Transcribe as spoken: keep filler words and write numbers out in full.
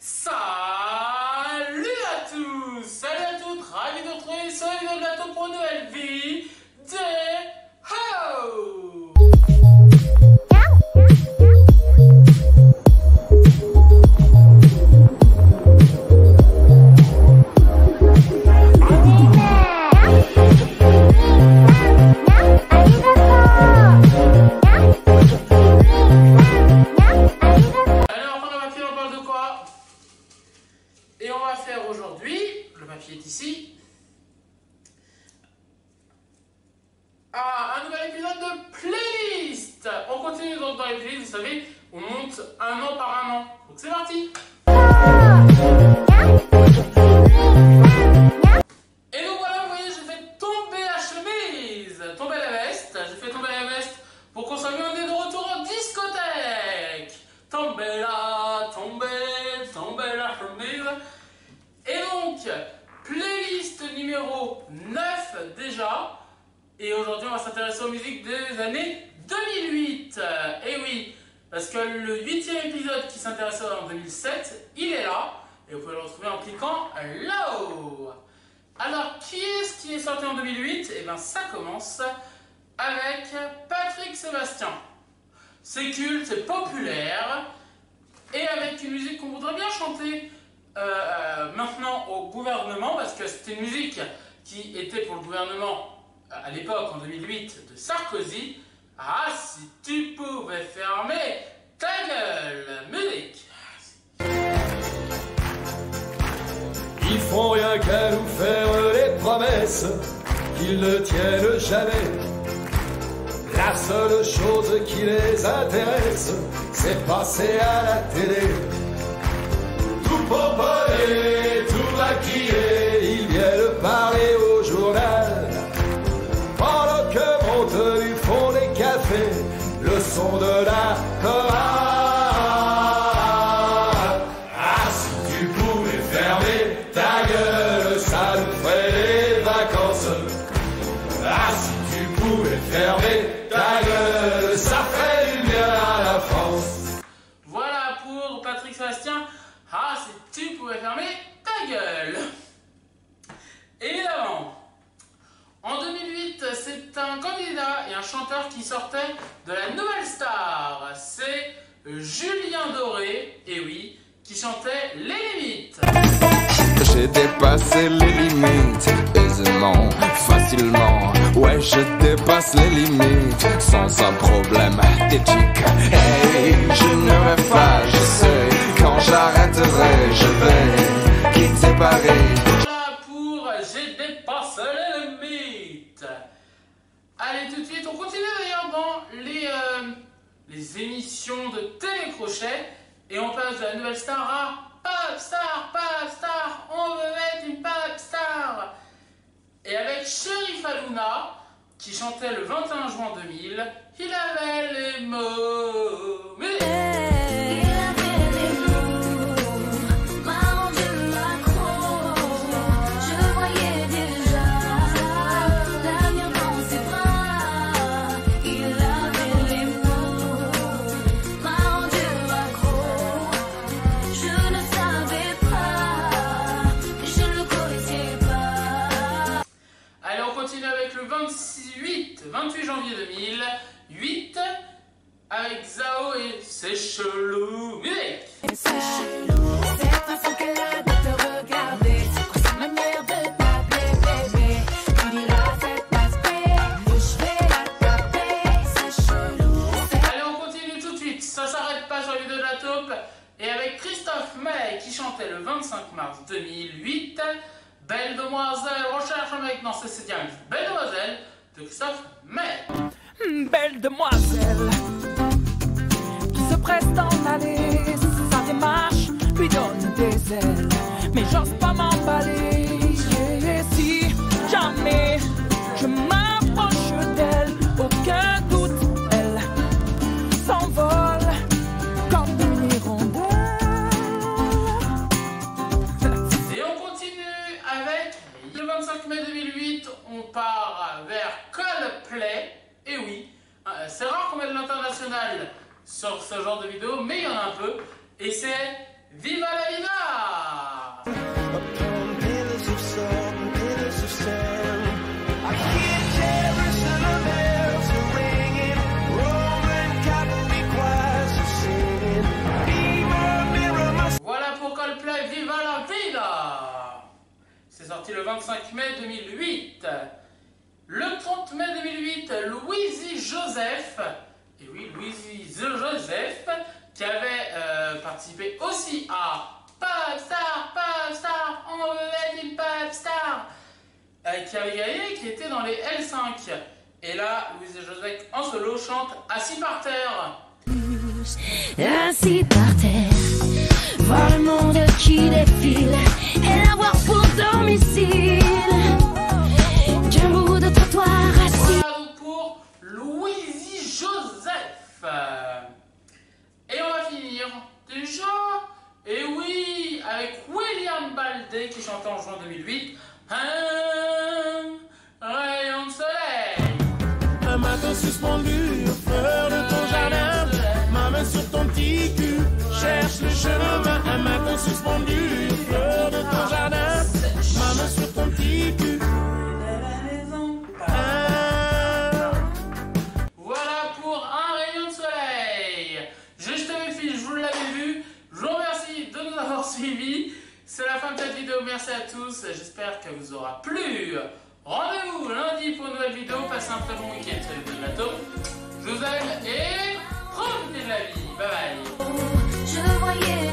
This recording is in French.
Salut à tous, salut à toutes, ravi de vous retrouver sur une vidéo de la top pour une nouvelle vie de Ho. Et on va faire aujourd'hui, le papier est ici, ah, un nouvel épisode de playlist. On continue donc dans les playlists, vous savez, on monte un an par un an. Donc c'est parti. Et donc voilà, vous voyez, j'ai fait tomber la chemise, tomber la veste. J'ai fait tomber la veste pour qu'on soit mieux, on est de retour en discothèque. Tomber la, tomber, tomber la chemise. Et donc, playlist numéro neuf déjà. Et aujourd'hui, on va s'intéresser aux musiques des années deux mille huit. Et oui, parce que le huitième épisode qui s'intéressait en deux mille sept, il est là. Et vous pouvez le retrouver en cliquant là-haut. Alors, qui est-ce qui est sorti en deux mille huit? Et bien, ça commence avec Patrick Sébastien. C'est culte, c'est populaire. Et avec une musique qu'on voudrait bien chanter. Euh, euh, maintenant au gouvernement, parce que c'était une musique qui était pour le gouvernement euh, à l'époque en deux mille huit de Sarkozy. Ah, si tu pouvais fermer ta gueule, musique. Ils font rien qu'à nous faire les promesses qu'ils ne tiennent jamais. La seule chose qui les intéresse, c'est passer à la télé. Tout pomponné, tout maquillé, ils viennent parler au journal. Pendant que monte du fond des cafés le son de la chorale. Ah, si tu pouvais fermer ta gueule, ça nous ferait des vacances. Ah, si tu pouvais fermer ta gueule, ça ferait du bien à la France. Voilà pour Patrick Sébastien. Ah, si tu pouvais fermer ta gueule. Évidemment, en deux mille huit, c'est un candidat et un chanteur qui sortait de la Nouvelle Star. C'est Julien Doré, et oui, qui chantait Les Limites. J'ai dépassé les limites, aisément, facilement. Ouais, je dépasse les limites, sans un problème d'éthique. Hey, je ne rêve pas, je sais, quand j'arrêterai, je vais quitter Paris. Voilà pour J'ai dépassé les limites. Allez, tout de suite, on continue d'ailleurs dans les, euh, les émissions de télécrochet. Et on passe de la Nouvelle Star à Pop Star, Pop Star, on veut mettre une Pop Star. Et avec Cherif Alouna, qui chantait le vingt et un juin deux mille, il avait les mots. Mais... vingt-huit janvier deux mille huit avec Zao et C'est chelou. Musique. C'est chelou, cette façon qu'elle a de te regarder, c'est sa manière de t'appeler bébé. Tu diras cet aspect que je vais la taper, c'est chelou. Allez, on continue tout de suite, ça s'arrête pas sur la vidéo de la taupe. Et avec Christophe Maé qui chantait le vingt-cinq mars deux mille huit, Belle Demoiselle, recherche un mec, non c'est bien, Belle Demoiselle de Christophe Maé. Belle demoiselle qui se presse d'en aller, sa démarche lui donne des ailes, mais j'ose pas m'emballer. Et si jamais je m'approche d'elle, aucun doute, elle s'envole comme une hirondelle. Et on continue avec le vingt-cinq mai deux mille huit, on part vers Coldplay. Et oui, c'est rare qu'on mette l'international sur ce genre de vidéo, mais il y en a un peu. Et c'est Viva la Vida! Camila. C'est sorti le vingt-cinq mai deux mille huit. Le trente mai deux mille huit, Louisie Joseph. Et oui, Louisie Joseph, qui avait euh, participé aussi à Popstar, Popstar, on veut une Popstar, euh, qui avait gagné, qui était dans les L cinq. Et là, Louise Joseph en solo chante Assis par terre. Assis par terre, voir le monde qui défile et l'avoir pour domicile qu'un bout de trottoir assis. Voilà donc pour Louisie Joseph. Et on va finir déjà, et oui, avec William Baldé qui chantait en juin deux mille huit, Un rayon de soleil. Un matin suspendu aux fleurs de ton jardin, ma main sur ton petit cul cherche le chemin. Un matin suspendu aux fleurs de ton jardin, ma main sur ton petit cul. Ah. Voilà pour Un rayon de soleil. Juste mes filles, je vous l'avais vu. Je vous remercie de nous avoir suivis. C'est la fin de cette vidéo. Merci à tous. J'espère qu'elle vous aura plu. Rendez-vous lundi pour une nouvelle vidéo. Passez un très bon week-end sur le plateau. Je vous aime et profitez de la vie. Bye bye. Je voyais